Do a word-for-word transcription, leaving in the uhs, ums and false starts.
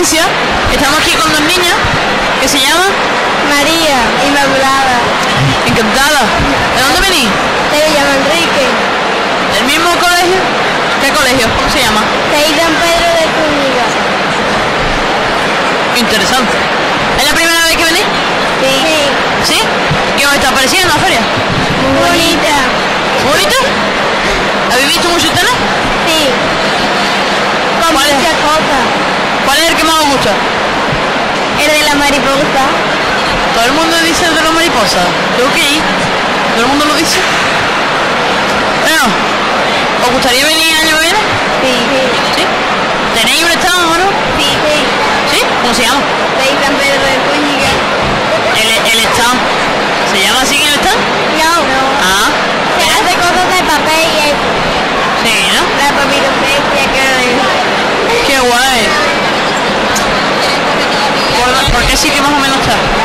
Valencia. Estamos aquí con dos niñas que se llaman María Inmaculada. Encantada. ¿De dónde venís? De Villa Manrique. ¿Del mismo colegio? ¿Qué colegio? ¿Cómo se llama? De San Pedro de Zúñiga. Interesante. ¿Es la primera vez que venís? Sí. ¿Sí? ¿Qué os está pareciendo la feria? Muy bonita. ¿Bonita? ¿Habéis visto muchos telas? Sí. Con ¿Cuál es? muchas cosas. ¿Cuál es el que más os gusta? El de la mariposa. Todo el mundo dice el de la mariposa. Creo que sí. ¿Todo el mundo lo dice? Bueno, ¿os gustaría venir el año que viene? Sí. ¿Sí? ¿Tenéis un stand o no? Sí. Sí. ¿Sí? ¿Cómo se llama? De San Pedro de Zúñiga. El, el stand. ¿Se llama así el stand? No. No. Ah. Se hace cosas de papel y eso. Sí, ¿no? La papiropecia que Qué guay. ¿Por, ¿Por qué sitio más o menos está?